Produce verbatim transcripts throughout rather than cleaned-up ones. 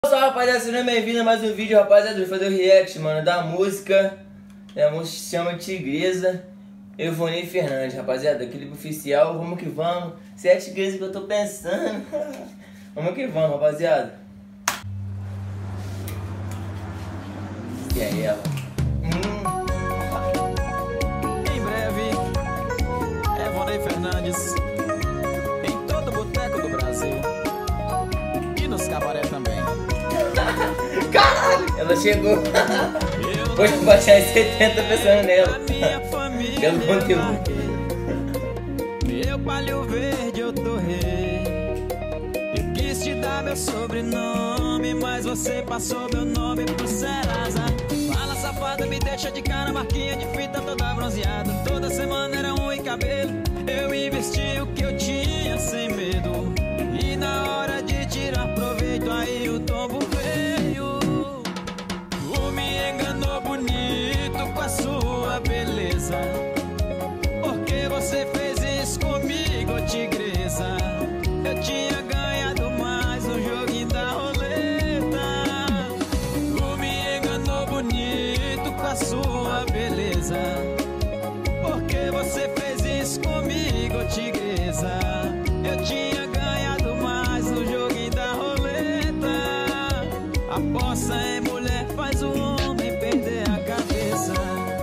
Salve, rapaziada, sejam bem-vindos a mais um vídeo, rapaziada. Vou fazer o react, mano, da música. A música se chama Tigresa, Evonei Fernandes, rapaziada. Clipe oficial, vamos que vamos. Se é a tigresa que eu tô pensando. Vamos que vamos, rapaziada. E aí, ela? Hum. Em breve, Evonei Fernandes em todo boteco do Brasil e nos cabaré também. Caralho, ela chegou. Vou baixar em setenta pensando nela. Pelo conteúdo. Meu palho verde eu torrei. Eu quis te dar meu sobrenome, mas você passou meu nome pro Serasa. Fala safada, me deixa de cara, marquinha de fita toda bronzeada. Toda semana era um e cabelo. Eu investi o que eu tinha sem medo. E na hora de tirar proveito, aí o tombo veio. Tu me enganou bonito com a sua beleza. Porque você fez isso comigo, tigresa. Eu tinha ganhado mais um joguinho da roleta. Tu me enganou bonito com a sua beleza. Porque você fez isso comigo, tigresa. Eu tinha ganhado mais um joguinho da roleta. Aposta em mulher faz o homem perder a cabeça.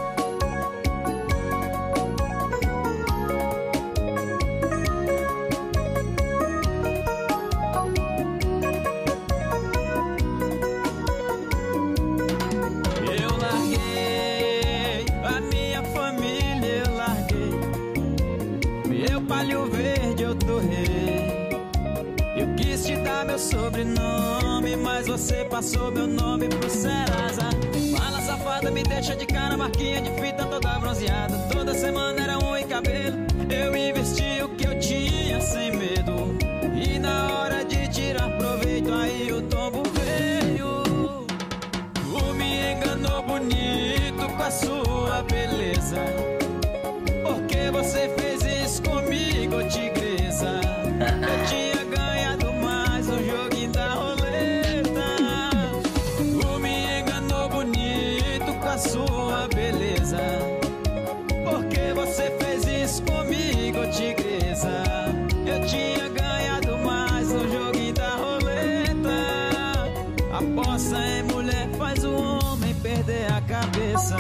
Eu larguei a minha família, eu larguei meu palho verde, eu torrei. Eu quis te dar meu sobrenome, mas você passou meu nome pro Serasa. Fala safada, me deixa de cara, marquinha de fita toda bronzeada. Toda semana era um e cabelo. Eu investi o que eu tinha sem medo. E na hora de tirar proveito, aí o tombo veio. Tu me enganou bonito com a sua beleza. Porque você fez isso comigo, tigresa. Eu tinha ganhado mais um joguinho da roleta. Tu me enganou bonito com a sua beleza. Porque você fez isso comigo, tigresa. Eu tinha ganhado mais um joguinho da roleta. Aposta em mulher faz o homem perder a cabeça.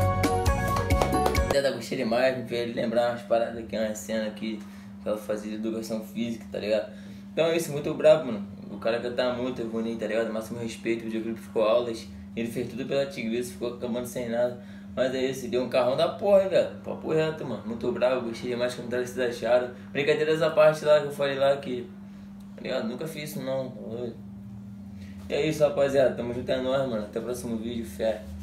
Até gostei demais, me fez lembrar umas paradas aqui, uma cena aqui que ela fazia de educação física, tá ligado? Então é isso, muito brabo, mano. O cara canta muito, Evonei, tá ligado? Máximo respeito, o videoclipe ficou aulas. Ele fez tudo pela tigresa, ficou acabando sem nada. Mas é isso, deu um carrão da porra, velho. Papo reto, mano. Muito brabo, gostei demais de comentar o que vocês acharam. Brincadeira dessa parte lá que eu falei lá que, tá ligado? Nunca fiz isso não. E é isso, rapaziada. Tamo junto, é nóis, mano. Até o próximo vídeo, fé.